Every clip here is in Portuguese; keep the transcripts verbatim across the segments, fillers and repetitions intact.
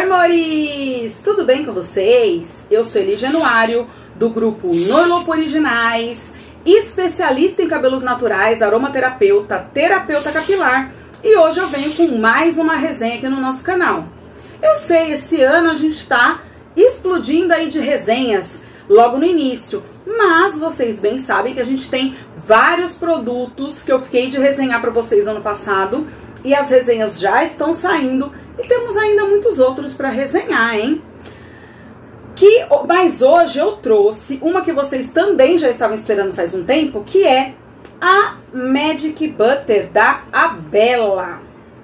amores! Tudo bem com vocês? Eu sou Eli Januário, do grupo Noilopo Originais, especialista em cabelos naturais, aromaterapeuta, terapeuta capilar, e hoje eu venho com mais uma resenha aqui no nosso canal. Eu sei, esse ano a gente tá explodindo aí de resenhas logo no início, mas vocês bem sabem que a gente tem vários produtos que eu fiquei de resenhar para vocês no ano passado, e as resenhas já estão saindo, e temos ainda muitos outros para resenhar, hein? Que, mas hoje eu trouxe uma que vocês também já estavam esperando faz um tempo, que é a Magic Butter da Abela.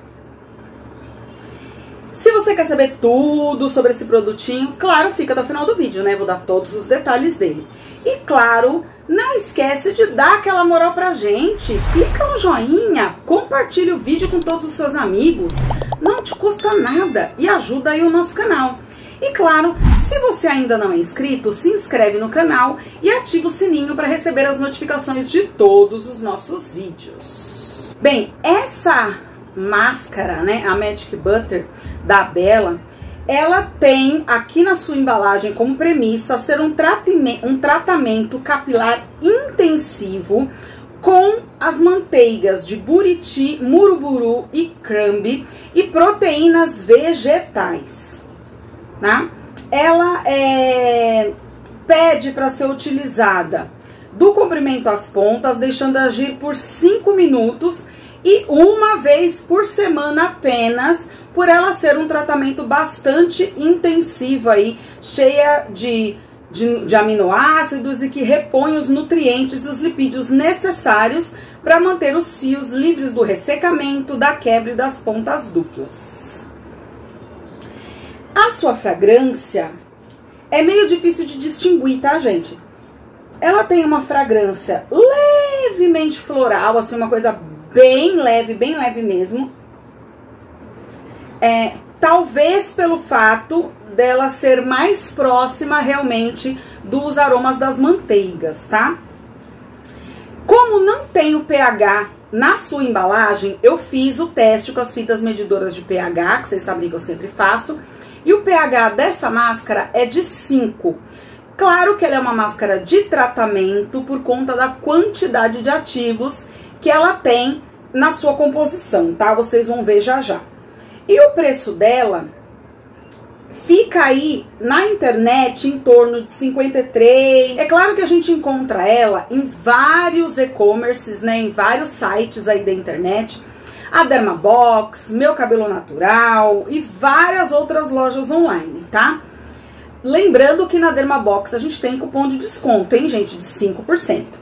Se você quer saber tudo sobre esse produtinho, claro, fica até o final do vídeo, né? Vou dar todos os detalhes dele. E claro, não esquece de dar aquela moral pra gente. Clica no joinha, compartilha o vídeo com todos os seus amigos. Não te custa nada e ajuda aí o nosso canal. E claro, se você ainda não é inscrito, se inscreve no canal e ativa o sininho para receber as notificações de todos os nossos vídeos. Bem, essa máscara, né, a Magic Butter da Abela, ela tem aqui na sua embalagem como premissa ser um tratamento, um tratamento capilar intensivo com as manteigas de buriti, muruburu e crumb e proteínas vegetais, né? Ela é, pede para ser utilizada do comprimento às pontas, deixando agir por cinco minutos e uma vez por semana apenas, por ela ser um tratamento bastante intensivo aí, cheia de, de, de aminoácidos e que repõe os nutrientes e os lipídios necessários para manter os fios livres do ressecamento, da quebra e das pontas duplas. A sua fragrância é meio difícil de distinguir, tá, gente? Ela tem uma fragrância levemente floral, assim, uma coisa bem leve, bem leve mesmo. É, talvez pelo fato dela ser mais próxima realmente dos aromas das manteigas, tá? Como não tem o pH na sua embalagem, eu fiz o teste com as fitas medidoras de pH, que vocês sabem que eu sempre faço, e o pH dessa máscara é de cinco. Claro que ela é uma máscara de tratamento por conta da quantidade de ativos que ela tem na sua composição, tá? Vocês vão ver já já. E o preço dela fica aí na internet em torno de cinquenta e três. É claro que a gente encontra ela em vários e-commerces, né? Em vários sites aí da internet. A Dermabox, Meu Cabelo Natural e várias outras lojas online, tá? Lembrando que na Dermabox a gente tem cupom de desconto, hein, gente? De cinco por cento.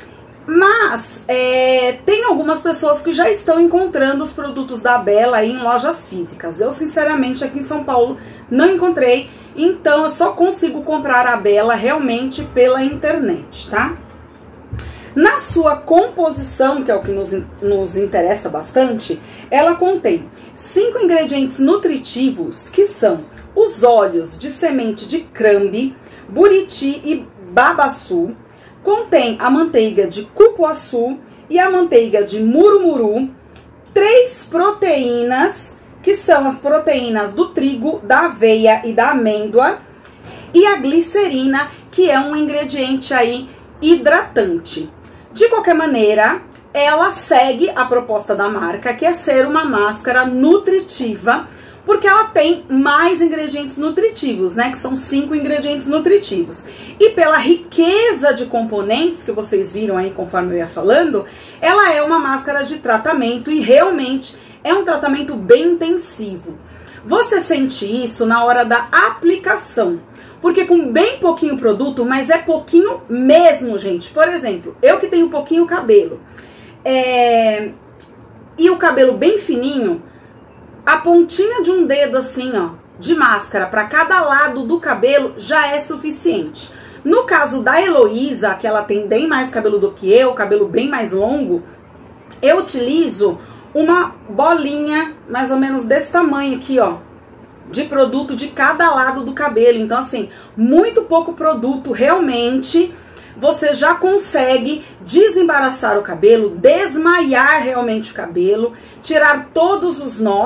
Mas é, tem algumas pessoas que já estão encontrando os produtos da Abela aí em lojas físicas. Eu, sinceramente, aqui em São Paulo não encontrei, então eu só consigo comprar a Abela realmente pela internet, tá? Na sua composição, que é o que nos, nos interessa bastante, ela contém cinco ingredientes nutritivos, que são os óleos de semente de crumb, buriti e babaçu. Contém a manteiga de cupuaçu e a manteiga de murumuru, três proteínas, que são as proteínas do trigo, da aveia e da amêndoa, e a glicerina, que é um ingrediente aí hidratante. De qualquer maneira, ela segue a proposta da marca, que é ser uma máscara nutritiva, porque ela tem mais ingredientes nutritivos, né? Que são cinco ingredientes nutritivos. E pela riqueza de componentes que vocês viram aí conforme eu ia falando, ela é uma máscara de tratamento e realmente é um tratamento bem intensivo. Você sente isso na hora da aplicação, porque com bem pouquinho produto, mas é pouquinho mesmo, gente. Por exemplo, eu que tenho pouquinho cabelo, é... e o cabelo bem fininho, a pontinha de um dedo assim, ó, de máscara para cada lado do cabelo já é suficiente. No caso da Heloísa, que ela tem bem mais cabelo do que eu, cabelo bem mais longo, eu utilizo uma bolinha mais ou menos desse tamanho aqui, ó, de produto de cada lado do cabelo. Então, assim, muito pouco produto, realmente você já consegue desembaraçar o cabelo, desmaiar realmente o cabelo, tirar todos os nós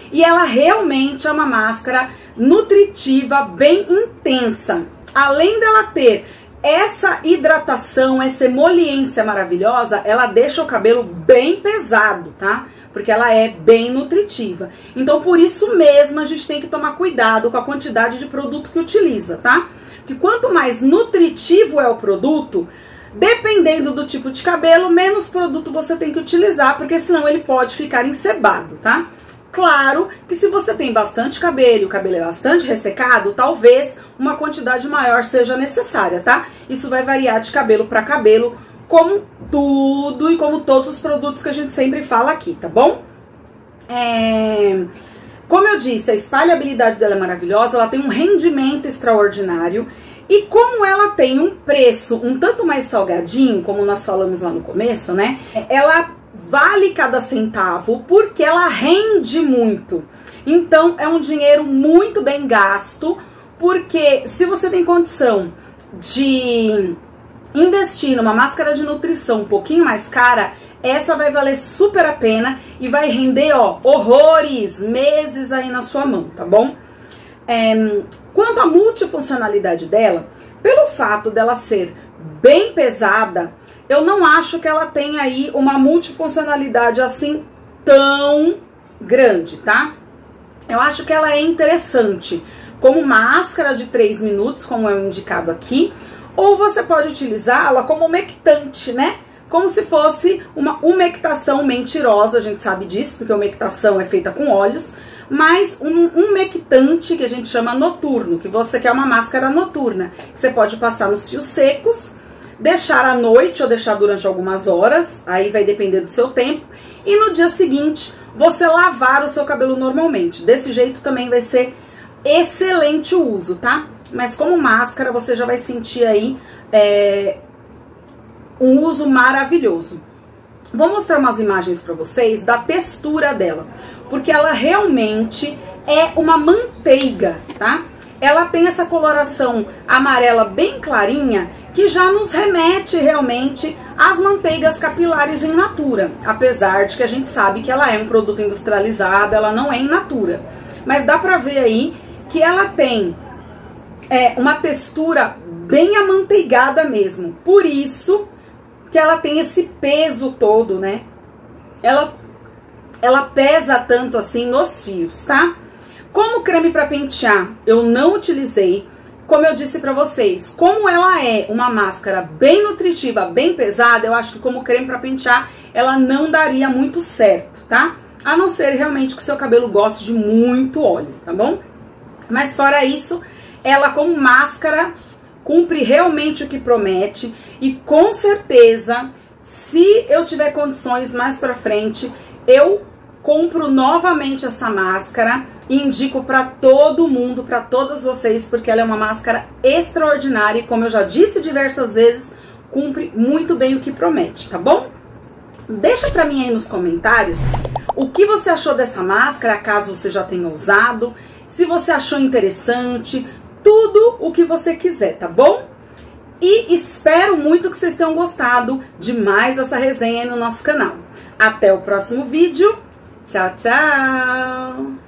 e ela realmente é uma máscara nutritiva bem intensa. Além dela ter essa hidratação, essa emoliência maravilhosa, ela deixa o cabelo bem pesado, tá? Porque ela é bem nutritiva. Então, por isso mesmo, a gente tem que tomar cuidado com a quantidade de produto que utiliza, tá? Porque quanto mais nutritivo é o produto, dependendo do tipo de cabelo, menos produto você tem que utilizar, porque senão ele pode ficar encebado, tá? Claro que se você tem bastante cabelo e o cabelo é bastante ressecado, talvez uma quantidade maior seja necessária, tá? Isso vai variar de cabelo para cabelo, como tudo e como todos os produtos que a gente sempre fala aqui, tá bom? É... Como eu disse, a espalhabilidade dela é maravilhosa, ela tem um rendimento extraordinário e como ela tem um preço um tanto mais salgadinho, como nós falamos lá no começo, né? Ela vale cada centavo porque ela rende muito. Então é um dinheiro muito bem gasto, porque se você tem condição de investir numa máscara de nutrição um pouquinho mais cara, essa vai valer super a pena e vai render, ó, horrores, meses aí na sua mão, tá bom? É, quanto à multifuncionalidade dela, pelo fato dela ser bem pesada, eu não acho que ela tenha aí uma multifuncionalidade assim tão grande, tá? Eu acho que ela é interessante como máscara de três minutos, como é indicado aqui, ou você pode utilizá-la como umectante, né? Como se fosse uma umectação mentirosa, a gente sabe disso, porque a umectação é feita com óleos, mas um umectante que a gente chama noturno, que você quer uma máscara noturna, que você pode passar nos fios secos, deixar à noite ou deixar durante algumas horas, aí vai depender do seu tempo, e no dia seguinte você lavar o seu cabelo normalmente. Desse jeito também vai ser excelente o uso, tá? Mas como máscara você já vai sentir aí é, um uso maravilhoso. Vou mostrar umas imagens pra vocês da textura dela, porque ela realmente é uma manteiga, tá? Ela tem essa coloração amarela bem clarinha, que já nos remete realmente às manteigas capilares em natura, apesar de que a gente sabe que ela é um produto industrializado, ela não é in natura. Mas dá pra ver aí que ela tem é, uma textura bem amanteigada mesmo, por isso que ela tem esse peso todo, né? Ela, ela pesa tanto assim nos fios, tá? Como creme para pentear, eu não utilizei. Como eu disse pra vocês, como ela é uma máscara bem nutritiva, bem pesada, eu acho que como creme para pentear, ela não daria muito certo, tá? A não ser realmente que o seu cabelo goste de muito óleo, tá bom? Mas fora isso, ela como máscara cumpre realmente o que promete e com certeza, se eu tiver condições mais pra frente, eu compro novamente essa máscara e indico pra todo mundo, pra todas vocês, porque ela é uma máscara extraordinária e como eu já disse diversas vezes, cumpre muito bem o que promete, tá bom? Deixa pra mim aí nos comentários o que você achou dessa máscara, caso você já tenha usado, se você achou interessante, tudo o que você quiser, tá bom? E espero muito que vocês tenham gostado de mais essa resenha aí no nosso canal. Até o próximo vídeo. Tchau, tchau!